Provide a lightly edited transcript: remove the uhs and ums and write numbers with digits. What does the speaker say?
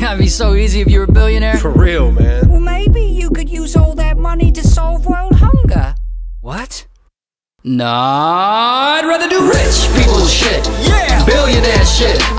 That'd be so easy if you were a billionaire. For real, man. Well, maybe you could use all that money to solve world hunger. What? Nah, I'd rather do rich people shit. Yeah! Billionaire shit.